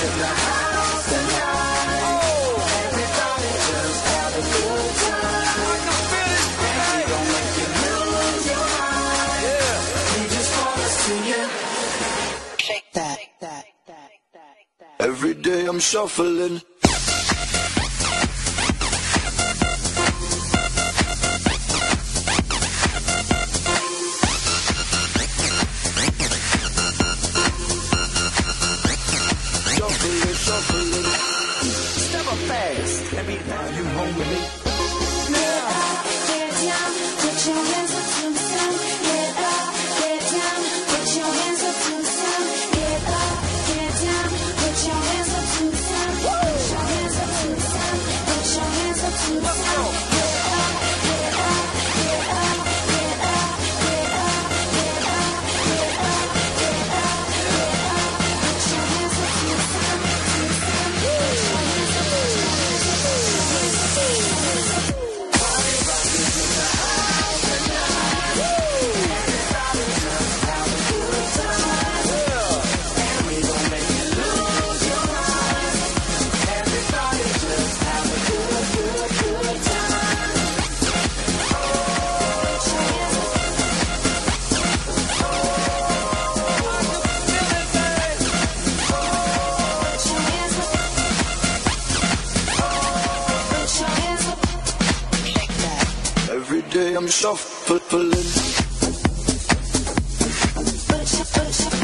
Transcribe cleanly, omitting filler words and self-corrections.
in the house tonight. Everybody just have a good time. And we gon' make you lose your mind. We just wanna see you shake that. Every day I'm shuffling. Shuffling. Step up fast. Let me know you home with me. Get up, get down, put your hands up to the sun. Get up, get down, put your hands up to the sun. Get up, get down, put your hands up to the sun. Put your hands up to the sun. Put your hands up to the sun. Get up, get up, get up, get up, get up, get up, get up, get up, get up. Put your hands up to the sun, to the sun. Put your hands up, put your hands up, put your hands up, put your hands up. Party rock is in the house tonight. Everybody just have a good time. And we gon' make you lose your mind. Everybody just have a good, good, good time. Put your hands up. Put your hands up. Put your hands up. Every day I'm shuffling. Put your